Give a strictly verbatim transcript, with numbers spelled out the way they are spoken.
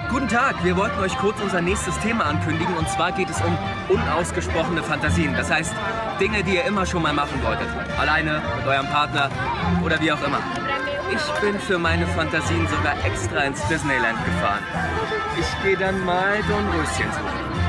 Guten Tag, wir wollten euch kurz unser nächstes Thema ankündigen und zwar geht es um unausgesprochene Fantasien. Das heißt, Dinge, die ihr immer schon mal machen wolltet. Alleine, mit eurem Partner oder wie auch immer. Ich bin für meine Fantasien sogar extra ins Disneyland gefahren. Ich gehe dann mal Dornröschen suchen.